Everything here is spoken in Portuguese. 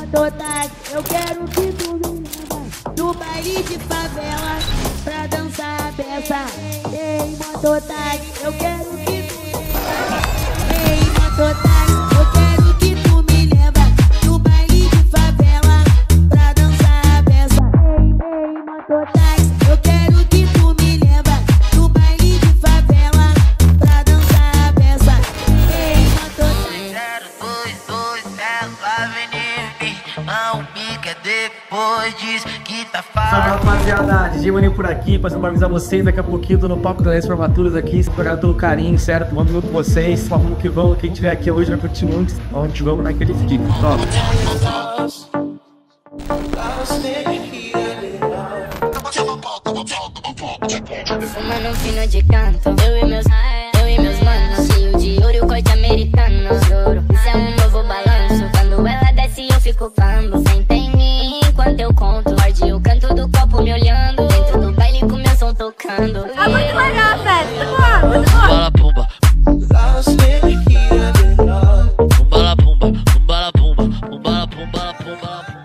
mototáxi, eu quero que tu me leva no baile de favela pra dançar a peça. Ei, mototáxi, eu quero que tu me leva. Ei, mototáxi, eu quero que tu me leva no baile de favela pra dançar a peça. Ei, mototáxi, eu quero que tu me leva no baile de favela pra dançar a peça. Ei, mototáxi. 022, ela vem em mim, não pica depois diz que tá fácil. Salve, rapaziada, DJ Maninho por aqui, passando pra avisar vocês, daqui a pouquinho tô no palco das formaturas aqui, esperando pelo carinho, certo? Vamos junto com vocês, vamos que vamos, quem tiver aqui hoje vai curtir muito, onde vamos naquele fique, top. Fumando um fino de canto, eu e meus manos, cheio de ouro e o corte americano, juro. Isso é um novo balanço, quando ela desce eu fico bambo. Senta em mim enquanto eu conto, morde o canto do copo me olhando, dentro do baile com meu som tocando. É muito legal a festa, muito bom. Bala pumba, bala pumba, bala pumba, bala pumba, bala pumba.